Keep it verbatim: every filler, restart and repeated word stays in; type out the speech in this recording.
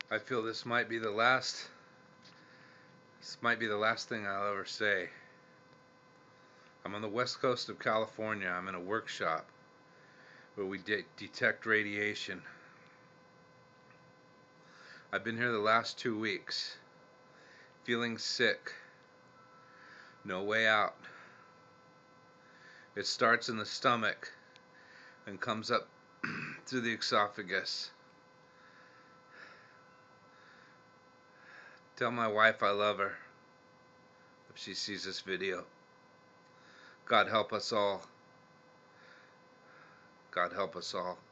I feel this might be the last this might be the last thing I'll ever say. I'm on the west coast of California. I'm in a workshop where we de detect radiation. I've been here the last two weeks, feeling sick, no way out. It starts in the stomach and comes up through the esophagus. Tell my wife I love her if she sees this video. God help us all. God help us all.